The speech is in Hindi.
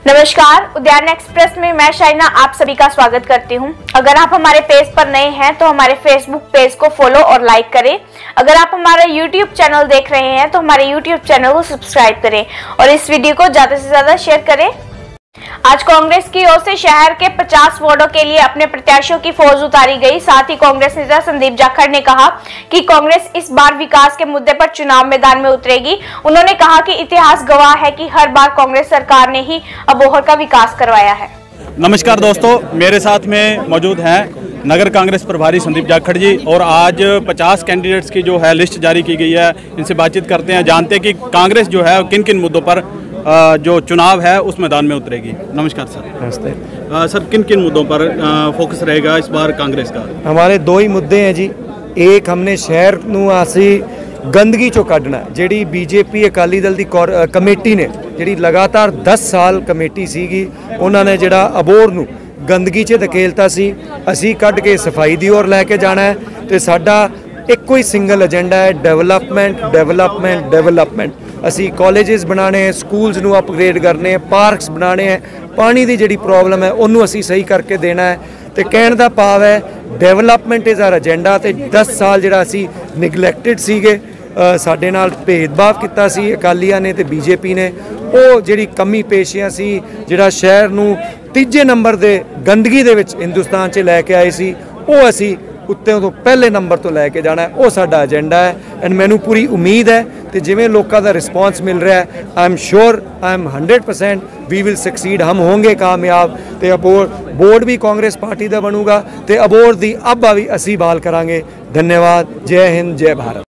नमस्कार, उद्यान एक्सप्रेस में मैं शाइना आप सभी का स्वागत करती हूं। अगर आप हमारे पेज पर नए हैं तो हमारे फेसबुक पेज को फॉलो और लाइक करें। अगर आप हमारा यूट्यूब चैनल देख रहे हैं तो हमारे यूट्यूब चैनल को सब्सक्राइब करें और इस वीडियो को ज्यादा से ज्यादा शेयर करें। आज कांग्रेस की ओर से शहर के 50 वार्डों के लिए अपने प्रत्याशियों की फौज उतारी गई। साथ ही कांग्रेस नेता संदीप जाखड़ ने कहा कि कांग्रेस इस बार विकास के मुद्दे पर चुनाव मैदान में उतरेगी। उन्होंने कहा कि इतिहास गवाह है कि हर बार कांग्रेस सरकार ने ही अबोहर का विकास करवाया है। नमस्कार दोस्तों, मेरे साथ में मौजूद हैं नगर कांग्रेस प्रभारी संदीप जाखड़ जी और आज 50 कैंडिडेट्स की जो है लिस्ट जारी की गई है। इनसे बातचीत करते हैं, जानते हैं कि कांग्रेस जो है किन किन मुद्दों पर जो चुनाव है उस मैदान में उतरेगी। नमस्कार सर। नमस्ते सर, किन किन मुद्दों पर फोकस रहेगा इस बार कांग्रेस का? हमारे दो ही मुद्दे हैं जी। एक, हमने शहर ਨੂੰ ਅਸੀਂ गंदगी चो ਕੱਢਣਾ। ਜਿਹੜੀ बीजेपी ਅਕਾਲੀ ਦਲ ਦੀ ਕਮੇਟੀ ਨੇ, ਜਿਹੜੀ ਲਗਾਤਾਰ 10 ਸਾਲ ਕਮੇਟੀ ਸੀਗੀ, ਉਹਨਾਂ ਨੇ ਜਿਹੜਾ ਅਬੋਹਰ ਨੂੰ ਗੰਦਗੀ 'ਚ ਧਕੇਲਤਾ ਸੀ, ਅਸੀਂ ਕੱਢ ਕੇ ਸਫਾਈ ਦੀ ओर ਲੈ ਕੇ ਜਾਣਾ ਹੈ। ਤੇ ਸਾਡਾ ਇੱਕੋ ਹੀ ਸਿੰਗਲ ਏਜੰਡਾ ਹੈ, ਡਿਵੈਲਪਮੈਂਟ ਡਿਵੈਲਪਮੈਂਟ ਡਿਵੈਲਪਮੈਂਟ। ਅਸੀਂ ਕਾਲਜਸ ਬਣਾਣੇ ਹੈ, ਸਕੂਲਸ ਨੂੰ ਅਪਗ੍ਰੇਡ ਕਰਨੇ ਹੈ, ਪਾਰਕਸ ਬਣਾਣੇ ਹੈ, ਪਾਣੀ ਦੀ ਜਿਹੜੀ ਪ੍ਰੋਬਲਮ ਹੈ ਉਹਨੂੰ ਅਸੀਂ ਸਹੀ ਕਰਕੇ ਦੇਣਾ ਹੈ। ਤੇ ਕਹਿਣ ਦਾ ਭਾਵ ਹੈ ਡਿਵੈਲਪਮੈਂਟ ਇਜ਼ ਆਰ ਏਜੰਡਾ। ਤੇ 10 ਸਾਲ ਜਿਹੜਾ ਅਸੀਂ ਨਿਗਲੈਕਟਡ ਸੀਗੇ, ਸਾਡੇ ਨਾਲ ਭੇਦਭਾਵ ਕੀਤਾ ਸੀ ਅਕਾਲੀਆਂ ਨੇ ਤੇ ਬੀਜੇਪੀ ਨੇ। ਉਹ ਜਿਹੜੀ ਕਮੀ ਪੇਸ਼ੀਆਂ ਸੀ, ਜਿਹੜਾ ਸ਼ਹਿਰ ਨੂੰ ਤੀਜੇ ਨੰਬਰ ਦੇ ਗੰਦਗੀ ਦੇ ਵਿੱਚ ਹਿੰਦੁਸਤਾਨ 'ਚ ਲੈ ਕੇ ਆਏ ਸੀ, ਉਹ ਅਸੀਂ ਉੱਤੋਂ ਤੋਂ ਪਹਿਲੇ ਨੰਬਰ ਤੋਂ ਲੈ ਕੇ ਜਾਣਾ। ਉਹ ਸਾਡਾ ਏਜੰਡਾ ਹੈ ਐਂਡ ਮੈਨੂੰ ਪੂਰੀ ਉਮੀਦ ਹੈ ਤੇ ਜਿਵੇਂ ਲੋਕਾਂ ਦਾ ਰਿਸਪੌਂਸ ਮਿਲ ਰਿਹਾ ਹੈ, I am sure, I am 100% we will succeed. हम होंगे कामयाब ਤੇ ਅਬੋਹਰ बोर्ड भी कांग्रेस पार्टी ਦਾ ਬਣੂਗਾ ਤੇ ਅਬੋਹਰ ਦੀ ਆਭਾ ਵੀ ਅਸੀਂ ਬਹਾਲ ਕਰਾਂਗੇ। धन्यवाद। जय हिंद, जय भारत।